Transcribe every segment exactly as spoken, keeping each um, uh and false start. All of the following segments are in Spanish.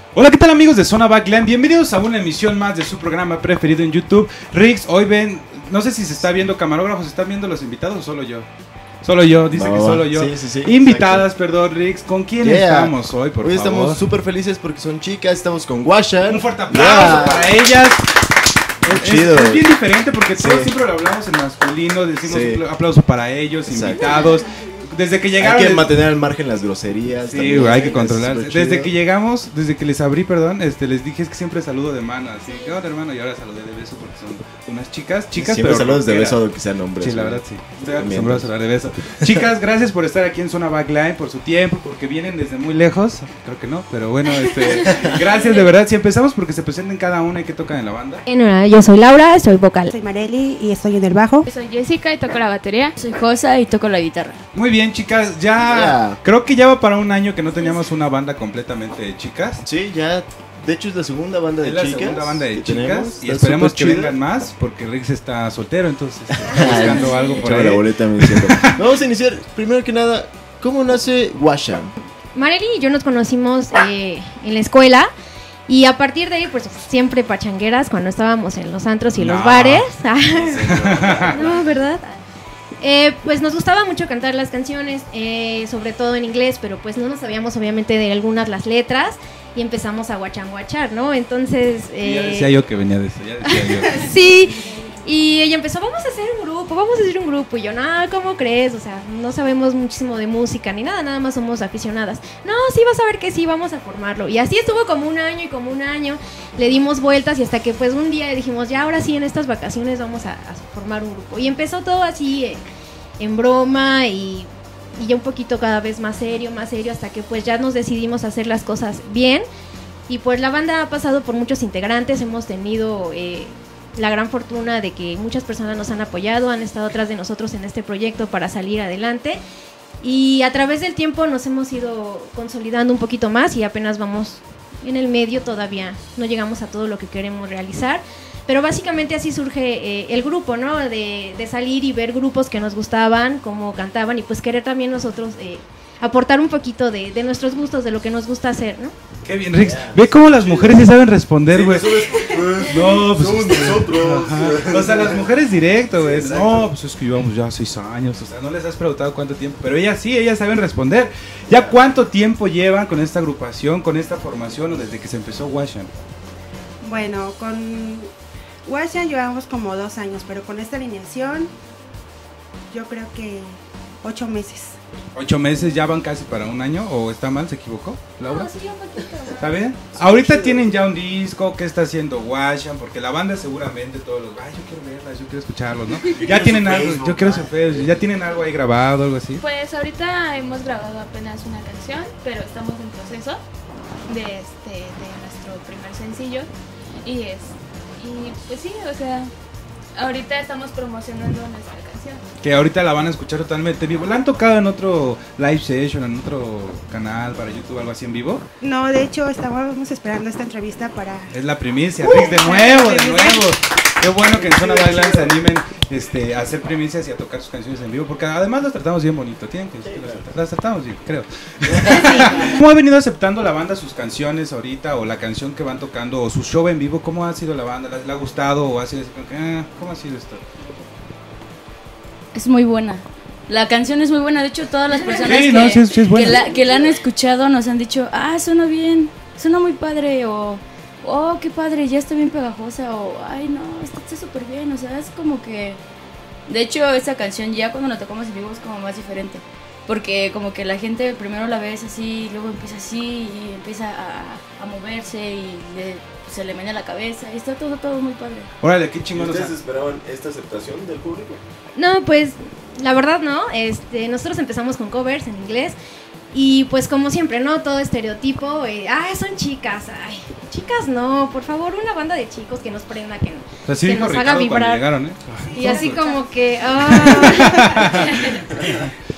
Hola, ¿qué tal amigos de Zona Backline? Bienvenidos a una emisión más de su programa preferido en YouTube. Rix, hoy ven, no sé si se está viendo camarógrafos, ¿están viendo los invitados o solo yo? Solo yo, dice no, que solo yo. Sí, sí, sí, Invitadas, exacto. Perdón, Rix, ¿con quién yeah. estamos hoy, por hoy favor? Hoy estamos súper felices porque son chicas, estamos con Washan. Un fuerte aplauso yeah. para ellas. Es, chido. Es, es bien diferente porque todos sí. siempre lo hablamos en masculino, decimos sí. un aplauso para ellos, exacto. Invitados. Desde que llegaron. Hay que mantener al margen las groserías. Sí, también, hay que controlar. Desde que llegamos, desde que les abrí, perdón, este, les dije es que siempre saludo de mano. Así, ¿qué onda, hermano? Y ahora saludé de beso porque son unas chicas. Chicas, siempre pero saludos de beso aunque sean hombres. Sí, la verdad, sí. Estoy acostumbrado a saludar de beso. Chicas, gracias por estar aquí en Zona Backline, por su tiempo, porque vienen desde muy lejos. Creo que no, pero bueno, este, gracias de verdad. Si empezamos porque se presenten cada una y qué tocan en la banda. Bueno, yo soy Laura, soy vocal. Soy Marely y estoy en el bajo. Yo soy Jessica y toco la batería. Soy Josa y toco la guitarra. Muy bien, chicas, ya yeah. creo que ya va para un año que no teníamos una banda completamente de chicas. Sí, ya, de hecho es la segunda banda de es la chicas. La segunda banda de chicas tenemos. Y esperemos que chido. vengan más porque Rix está soltero, entonces está buscando algo por ahí. La boleta me Vamos a iniciar, primero que nada, ¿cómo nace Washan? Marely y yo nos conocimos eh, en la escuela. Y a partir de ahí, pues siempre pachangueras cuando estábamos en los antros y no. los bares. No, ¿verdad? Eh, pues nos gustaba mucho cantar las canciones, eh, sobre todo en inglés, pero pues no nos sabíamos obviamente de algunas las letras y empezamos a guachanguachar, ¿no? Entonces... Eh... Ya decía yo que venía de eso, ya decía yo. Sí, y ella empezó, vamos a hacer un grupo, vamos a hacer un grupo. Y yo, no, ¿cómo crees? O sea, no sabemos muchísimo de música ni nada, nada más somos aficionadas. No, sí, vas a ver que sí, vamos a formarlo. Y así estuvo como un año y como un año, le dimos vueltas y hasta que pues un día dijimos, ya ahora sí, en estas vacaciones vamos a, a formar un grupo. Y empezó todo así, eh, en broma y, y ya un poquito cada vez más serio, más serio, hasta que pues ya nos decidimos hacer las cosas bien. Y pues la banda ha pasado por muchos integrantes, hemos tenido... Eh, la gran fortuna de que muchas personas nos han apoyado, han estado atrás de nosotros en este proyecto para salir adelante y a través del tiempo nos hemos ido consolidando un poquito más y apenas vamos en el medio, todavía no llegamos a todo lo que queremos realizar, pero básicamente así surge eh, el grupo, ¿no? De, de salir y ver grupos que nos gustaban, cómo cantaban y pues querer también nosotros eh, aportar un poquito de, de nuestros gustos, de lo que nos gusta hacer, ¿no? Qué bien, Rix. Ve cómo las mujeres sí saben responder, güey. Sí, no, pues somos nosotros. Ajá. O sea, las mujeres directo, güey. No, pues es que llevamos ya seis años. O sea, no les has preguntado cuánto tiempo. Pero ellas sí, ellas saben responder. ¿Ya cuánto tiempo llevan con esta agrupación, con esta formación o desde que se empezó Washan? Bueno, con Washan llevamos como dos años, pero con esta alineación yo creo que ocho meses. ¿Ocho meses ya van casi para un año? ¿O está mal? ¿Se equivocó, Laura? No, sí, un poquito. ¿Está bien? Ahorita chido. Tienen ya un disco. ¿Qué está haciendo Washan? Porque la banda seguramente todos los... Ay, yo quiero verlas, yo quiero escucharlos, ¿no? Ya tienen algo, Facebook, yo quiero su Facebook. ¿Ya tienen algo ahí grabado, algo así? Pues ahorita hemos grabado apenas una canción, pero estamos en proceso de, este, de nuestro primer sencillo. Y, es, y pues sí, o sea... Ahorita estamos promocionando nuestra canción. Que ahorita la van a escuchar totalmente vivo. ¿La han tocado en otro live session, en otro canal para YouTube, algo así en vivo? No, de hecho estábamos esperando esta entrevista para... Es la primicia, uh, Rix, de nuevo, de nuevo. Qué bueno que en Zona Backline se animen este, a hacer primicias y a tocar sus canciones en vivo, porque además las tratamos bien bonito, tienen que decir que las, las tratamos bien, creo. ¿Cómo ha venido aceptando la banda sus canciones ahorita, o la canción que van tocando, o su show en vivo? ¿Cómo ha sido la banda? ¿Le ha gustado o ha sido así como que, ah, ¿cómo ha sido esto? Es muy buena. La canción es muy buena, de hecho todas las personas sí, que, no, sí, sí es buena. que, la, que la han escuchado nos han dicho, ah, suena bien, suena muy padre, o... oh, qué padre, ya está bien pegajosa, o ay no, está súper bien, o sea, es como que... De hecho, esa canción ya cuando la tocamos en vivo es como más diferente, porque como que la gente primero la ves así, luego empieza así, y empieza a, a moverse, y le, se le menea la cabeza, y está todo, todo muy padre. Órale, qué chingón. ¿Ustedes esperaban esta aceptación del público? No, pues, la verdad no, este, nosotros empezamos con covers en inglés, y pues como siempre, ¿no? Todo estereotipo, eh, ay, son chicas, ay, chicas no, por favor, una banda de chicos que nos prenda, que, o sea, sí que nos Ricardo haga vibrar. Llegaron, ¿eh? Y así como que, ah.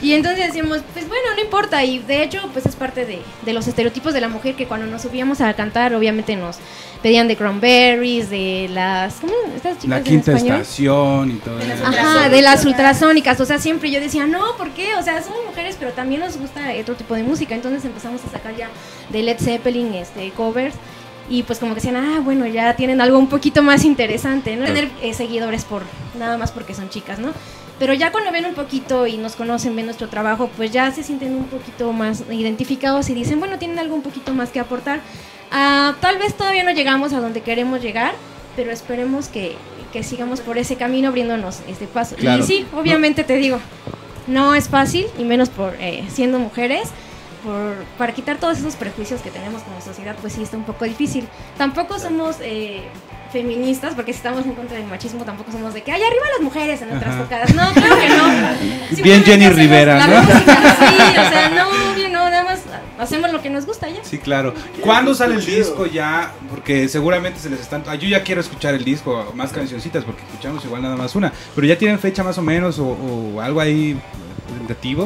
Y entonces decíamos, pues bueno, no importa. Y de hecho, pues es parte de, de los estereotipos de la mujer que cuando nos subíamos a cantar, obviamente nos pedían de Cranberries, de las... ¿Cómo? Estas chicas La en quinta español. estación y todo De las eso. Ajá, de las ultrasónicas, o sea, siempre yo decía, no, ¿por qué? O sea, somos mujeres, pero también nos gusta otro tipo de música, entonces empezamos a sacar ya de Led Zeppelin, este, covers, y pues como que decían, ah, bueno, ya tienen algo un poquito más interesante, ¿no? Tener eh, seguidores por, nada más porque son chicas, ¿no? Pero ya cuando ven un poquito y nos conocen, ven nuestro trabajo, pues ya se sienten un poquito más identificados y dicen, bueno, tienen algo un poquito más que aportar. Uh, tal vez todavía no llegamos a donde queremos llegar, pero esperemos que, que sigamos por ese camino abriéndonos este paso. Claro. Y sí, obviamente te digo, no es fácil, y menos por eh, siendo mujeres, por, para quitar todos esos prejuicios que tenemos como sociedad, pues sí está un poco difícil. Tampoco somos eh, feministas, porque si estamos en contra del machismo, tampoco somos de que ¡ay, arriba las mujeres en nuestras Ajá. tocadas! No, claro que no. Bien Simplemente Jenny hacemos Rivera, la ¿no? música, sí, o sea, no, obvio, no, nada más hacemos lo que nos gusta ya. Sí, claro. ¿Cuándo sale el Chido. disco ya? Porque seguramente se les están... Ah, yo ya quiero escuchar el disco, más cancioncitas, porque escuchamos igual nada más una. Pero ya tienen fecha más o menos, o, o algo ahí tentativo.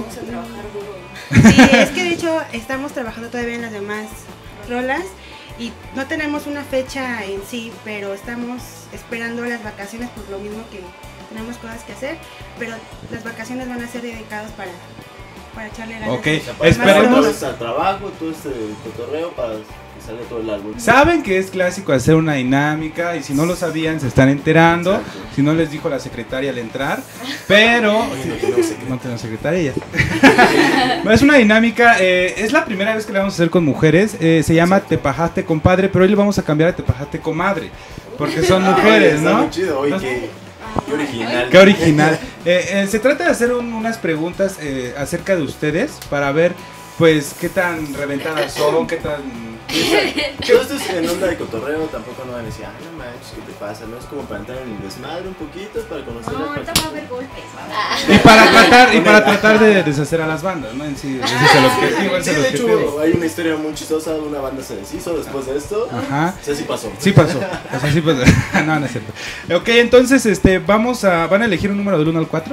Sí, es que de hecho estamos trabajando todavía en las demás rolas y no tenemos una fecha en sí, pero estamos esperando las vacaciones por lo mismo que tenemos cosas que hacer, pero las vacaciones van a ser dedicadas para, para echarle ganas. Ok, O sea, para esperemos. todo este trabajo, todo este cotorreo para que salga todo el álbum. Saben que es clásico hacer una dinámica y si no lo sabían se están enterando. Exacto. Si no les dijo la secretaria al entrar, pero Oye, no tenemos secretaria. no tenemos secretaria ya. No, es una dinámica, eh, es la primera vez que la vamos a hacer con mujeres. eh, se llama Te pajaste compadre, pero hoy le vamos a cambiar a Te pajaste comadre, porque son Ah, mujeres, oye, está ¿no? muy chido, oye, ¿No? qué, qué original. Qué original. Eh, eh, se trata de hacer un- unas preguntas eh, acerca de ustedes para ver, pues, qué tan reventadas son, qué tan... Todo esto es en onda de cotorreo, tampoco no van a decir, ah, no manches, ¿qué te pasa? No es como para entrar en el desmadre un poquito, para conocer No, las ahorita va a haber golpes. Y para tratar, y para tratar de deshacer a las bandas, ¿no? En sí, ese es el objetivo, ese Sí, es el de objetivo. hecho, hay una historia muy chistosa, una banda se deshizo después de esto. Ajá. O sea, sí pasó. Sí pasó. O sea, sí pasó. No, no es cierto. Ok, entonces, este, vamos a, van a elegir un número del uno al cuatro.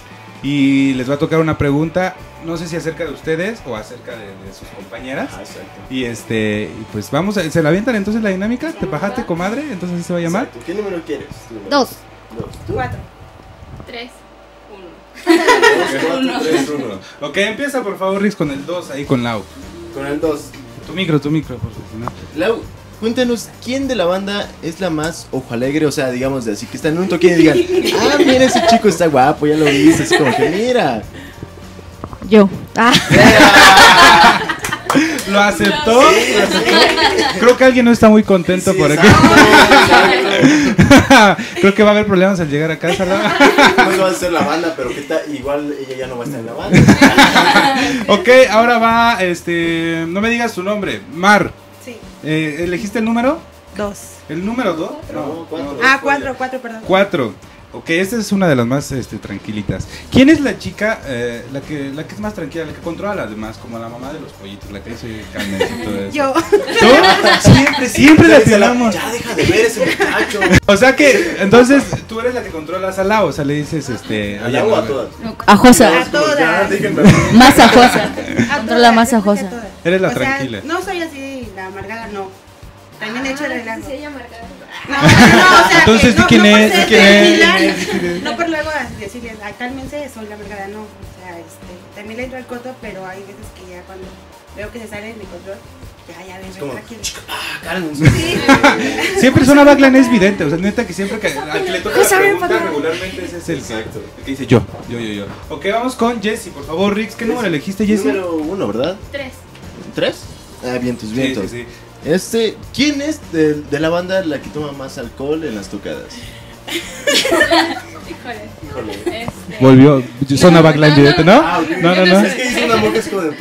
Y les va a tocar una pregunta, no sé si acerca de ustedes o acerca de, de sus compañeras. Ah, exacto. Y este, y pues vamos a, ¿se la avientan entonces la dinámica? ¿Te bajaste, comadre? Entonces así se va a llamar. Exacto. ¿Qué número quieres? Número Dos. Dos. ¿Tú? Cuatro. Tres, uno. Dos, cuatro, tres, uno. Ok, empieza por favor, Rix, con el dos ahí con Lau. Con el dos. Tu micro, tu micro, por favor. Si no. Lau, cuéntanos, ¿quién de la banda es la más ojo alegre? O sea, digamos de así, que están en un toquín y digan, ah, mira, ese chico está guapo, ya lo viste. Es como que, mira. Yo. Ah. ¿Lo aceptó? ¿Lo aceptó? Creo que alguien no está muy contento Sí, por aquí. exacto, exacto. Creo que va a haber problemas al llegar a casa, ¿no? No va a ser la banda, pero ¿qué tal? Igual ella ya no va a estar en la banda. Ok, ahora va, este, no me digas tu nombre, Mar. Sí, Eh, ¿Elegiste el número? dos. ¿El número dos? No, cuatro. Ah, cuatro, cuatro, perdón. Cuatro. Ok, esta es una de las más este, tranquilitas. ¿Quién es la chica, eh, la que la que es más tranquila, la que controla a las demás, como la mamá de los pollitos, la que dice Carmen y todo eso? Yo. ¿Tú? Siempre, siempre la tiramos. Ya deja de ver ese muchacho. O sea que, entonces, tú eres la que controlas al lado, o sea, le dices, este... ¿Al oye, agua a no, todas? Ajosa. A todas. Ya, déjenme. Más ajosa. A Controla todas, más yo creo que a ajosa. todas. Eres la O sea, tranquila. no soy así, la amargada, no. También he hecho el relajo. Sí, ella marcada. No, no, no, o sea, Entonces, que no, ¿quién no por es? ser ¿Quién es? tranquila, ¿Quién es? no por luego decirles, "Ay, cálmense, soy la amargada", no. O sea, este, también le entro al coto, pero hay veces que ya cuando veo que se sale de mi control, ya, ya ven, Es como, tranquilo. ah, cálmense. Siempre Zona Backline es vidente, o sea, neta que siempre que al que le toca la Pues, a ver, pregunta papá. regularmente ese es el que, Exacto. el que dice yo, yo, yo, yo. Ok, vamos con Jessy, por favor, Rix, ¿qué número elegiste, Jessy? Número uno, ¿verdad? Tres. ¿Tres? Ah, vientos, Sí, vientos. sí, sí. Este, ¿quién es de, de la banda la que toma más alcohol en las tocadas? Híjole. Híjole. Este. Volvió, Zona Backline vidente, ¿no? Ah, ok. No, no, no. Es que hizo una boca así como de...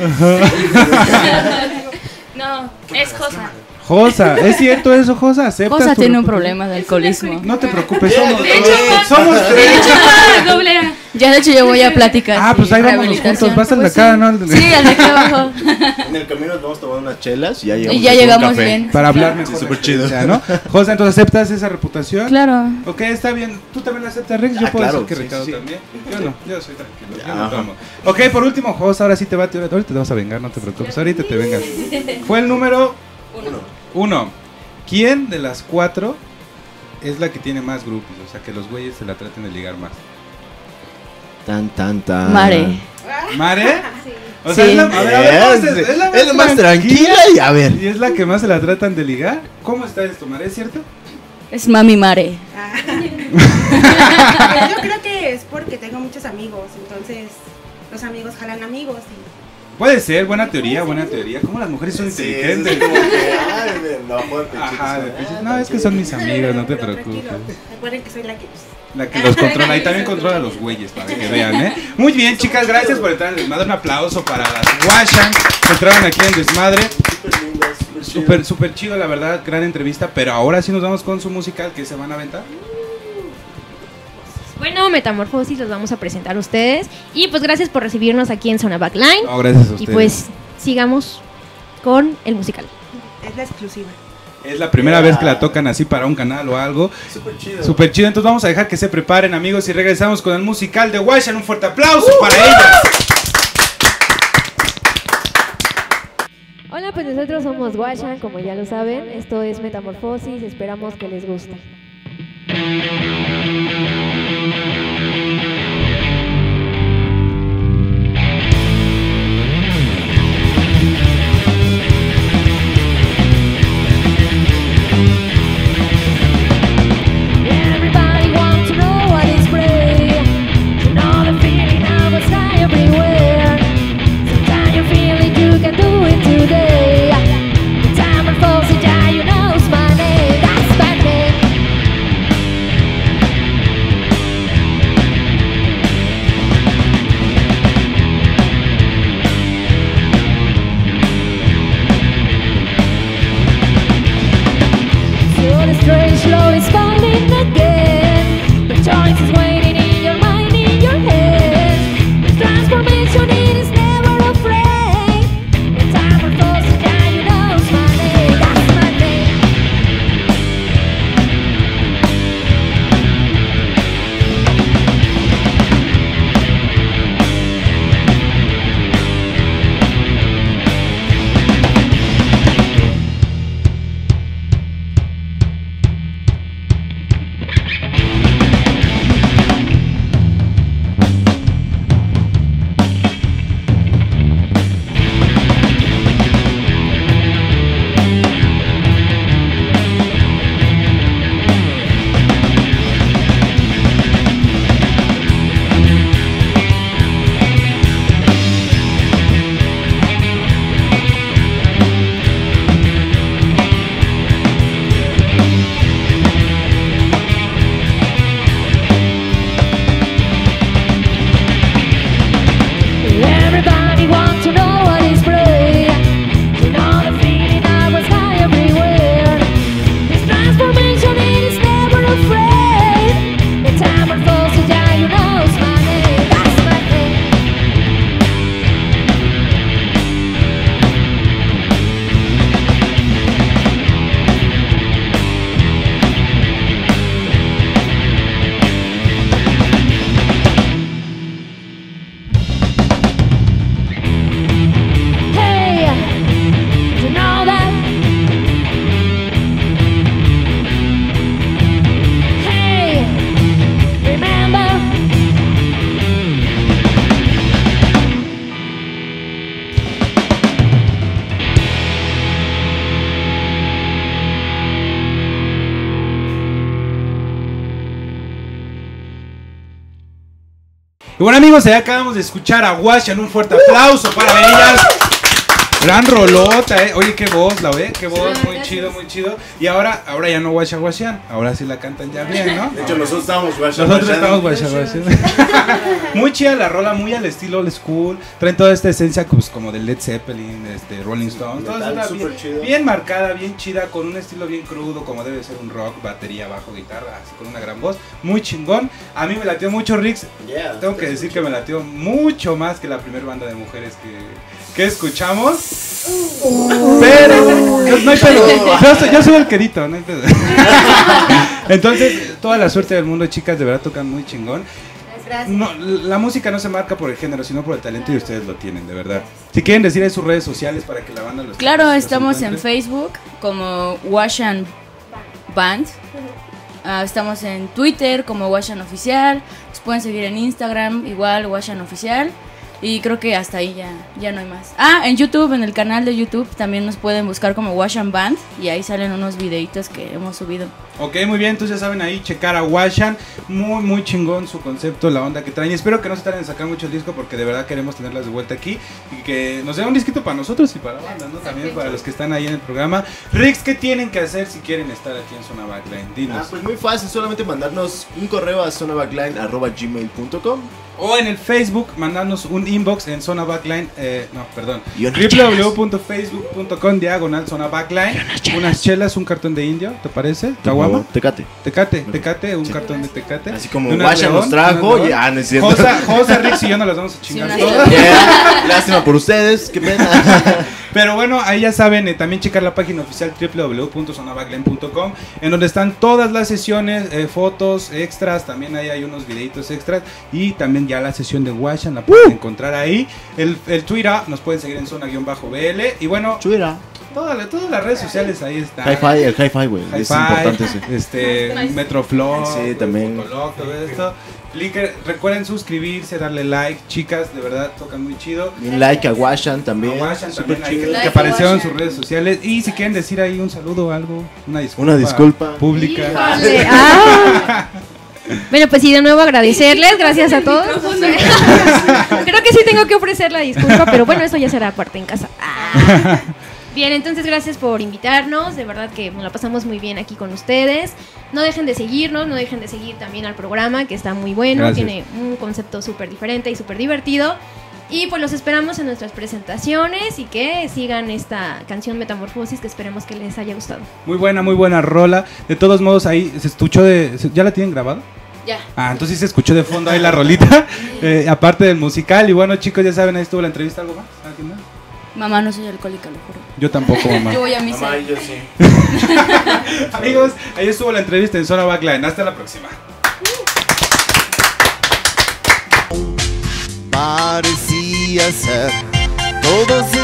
No, es Josa. Josa, ¿es cierto eso, Josa? ¿Aceptas Josa tu tiene un reputación? problema de alcoholismo. No te preocupes, somos, De hecho, somos De tres. hecho, va doble A. Ya de hecho yo voy a platicar. Ah, pues ahí vámonos juntos. Vas al de acá, ¿no? Sí, al de acá abajo. En el camino nos vamos a tomar unas chelas y ya llegamos, Y ya a tomar un llegamos café. bien. Para hablar mejor. Sí, súper chido. Ya, ¿no? José, entonces aceptas esa reputación. Claro. Ok, está bien. ¿Tú también la aceptas, Rex? Yo Ah, puedo claro, decir que sí, Ricardo sí, sí. también. Yo no, yo soy tranquilo. Yo no Ajá. tomo. Ok, por último, José, ahora sí te va a tirar. Ahorita te vas a vengar, no te preocupes. Ahorita te vengas. Fue el número Uno. uno. ¿Quién de las cuatro es la que tiene más grupos? O sea, que los güeyes se la traten de ligar más. Tan, tan, tan. Mare. ¿Mare? Sí. O sea, Sí. es la, a ver, a ver, ¿cómo Es, se- es la es la más tranquila y a ver. ¿Y es la que más se la tratan de ligar? ¿Cómo está esto, Mare? ¿Es cierto? Es mami Mare. Ah. Yo creo que es porque tengo muchos amigos, entonces los amigos jalan amigos. Y Puede ser, buena teoría, buena teoría. ¿Cómo las mujeres son Sí, inteligentes? es como que, ay, de- no, por pechito, Ajá, de ah, pechito. No, es que son mis amigos, no te Pero preocupes. tranquilo, recuerden que soy la que La que los controla y también controla a los güeyes para que vean, ¿eh? Muy bien, chicas, gracias por entrar en el desmadre. Un aplauso para las Washan que entraron aquí en desmadre. Súper linda, súper chida. Súper, súper chido, la verdad, gran entrevista. Pero ahora sí nos vamos con su musical que se van a aventar. Bueno, Metamorfosis los vamos a presentar a ustedes. Y pues gracias por recibirnos aquí en Zona Backline. No, gracias a Y ustedes. pues sigamos con el musical. es la exclusiva. Es la primera vez que la tocan así para un canal o algo. Súper chido. Súper chido, entonces vamos a dejar que se preparen, amigos, y regresamos con el musical de Washan. Un fuerte aplauso para ellas. Hola, pues nosotros somos Washan, como ya lo saben. Esto es Metamorfosis, esperamos que les guste. Everybody wants to know what is free. You know the feeling I was high everywhere. Sometimes you feel it, you can do it today. Metamorphosis, yeah, you know it's my name. That's my name. So the strange flow is falling again. The choice is waiting in your mind, in your head. The transformation, it is never afraid. The time for those to die, you know it's my name. That's my name. Everybody wants to know what is free. You know the feeling I was high everywhere. This transformation, it is never afraid. The time for those to die, you know it's my name. That's my name. Hey, you know that? Hey, remember? Y bueno, amigos, ya acabamos de escuchar a Washan. Un fuerte aplauso para ellas. Gran rolota, eh. Oye, qué voz, la ve, qué voz, Sí, muy gracias. chido, muy chido. Y ahora, ahora ya no guasha guashan, ahora sí la cantan ya bien, ¿no? De hecho, nosotros estamos guacha, Nosotros guacha. estamos guasha guashan. Muy chida la rola, muy al estilo old school. Traen toda esta esencia pues, como de Led Zeppelin, este, Rolling Stones. Todo Metal, está súper bien, chido. bien marcada, bien chida, con un estilo bien crudo, como debe ser un rock, batería, bajo, guitarra, así con una gran voz. Muy chingón. A mí me latió mucho, Rix. Yeah, Tengo que está decir súper que me latió mucho más que la primera banda de mujeres que, que escuchamos. Pero, no, no hay pedo. Yo soy, yo soy el querito, no hay pedo. Entonces, toda la suerte del mundo, chicas, de verdad tocan muy chingón. Gracias. No, la música no se marca por el género, sino por el talento y ustedes lo tienen, de verdad. Si quieren decir en sus redes sociales para que la banda los Claro, los estamos en encuentre. Facebook como Washan Band. Ah, estamos en Twitter como Washan Oficial. Nos pueden seguir en Instagram, igual Washan Oficial. Y creo que hasta ahí ya, ya no hay más. Ah, en YouTube, en el canal de YouTube, también nos pueden buscar como Washan Band. Y ahí salen unos videitos que hemos subido. Ok, muy bien, entonces ya saben ahí checar a Washan. Muy, muy chingón su concepto, la onda que traen. Y espero que no se tarden en sacar mucho el disco porque de verdad queremos tenerlas de vuelta aquí. Y que nos den un disquito para nosotros y para la banda, ¿no? También para los que están ahí en el programa. Rix, ¿qué tienen que hacer si quieren estar aquí en Zona Backline? Dinos. Ah, pues muy fácil, solamente mandarnos un correo a zonabackline arroba gmail punto com. O en el Facebook, mandarnos un inbox en Zona Backline, eh, no, perdón, Y unas w w w punto facebook punto com diagonal Zona Backline, unas chelas, un cartón de indio, ¿te parece? ¿Caguama? Tecate. Tecate, tecate, un Sí. cartón de tecate. Así como De una Guasha nos León, trajo. una Y, León. ah, no es cierto. Josa, Josa, Rix y yo nos las vamos a chingar una todas. Yeah, lástima por ustedes, qué pena. Pero bueno, ahí ya saben, eh, también checar la página oficial w w w punto zona backline punto com, en donde están todas las sesiones, eh, fotos, extras, también ahí hay unos videitos extras y también ya la sesión de Washan la pueden encontrar ahí. El, el Twitter nos pueden seguir en zona-bl y bueno, Chuira. todas, todas las redes sociales ahí están. Hi-Fi, el hi-fi, güey. Es Hi-Fi, importante ese. este, Metroflow, Sí, también. Fotolog, todo esto. Flickr, recuerden suscribirse, darle like, chicas, de verdad tocan muy chido. Un like a Washan también. A Washan Súper también, ahí, chido. que, que apareció en sus redes sociales. Y si quieren decir ahí un saludo o algo, una disculpa, Una disculpa. pública. Híjole, ah. Bueno, pues sí, de nuevo agradecerles, gracias a todos. Creo que sí tengo que ofrecer la disculpa, pero bueno, eso ya será aparte en casa. Ah. Bien, entonces gracias por invitarnos, de verdad que nos la pasamos muy bien aquí con ustedes. No dejen de seguirnos, no dejen de seguir también al programa, que está muy bueno, Gracias. tiene un concepto súper diferente y súper divertido. Y pues los esperamos en nuestras presentaciones y que sigan esta canción Metamorfosis, que esperemos que les haya gustado. Muy buena, muy buena rola. De todos modos, ahí se escuchó de... se- ¿Ya la tienen grabada? Ya. Ah, entonces sí se escuchó de fondo ahí la rolita, eh, aparte del musical. Y bueno, chicos, ya saben, ahí estuvo la entrevista. ¿Algo más? ¿Alguien más? Mamá, no soy alcohólica, lo juro. Yo tampoco, mamá. Yo voy a misa. Mamá, yo sí. Amigos, ahí estuvo la entrevista en Zona Backline. Hasta la próxima. Parecía ser todo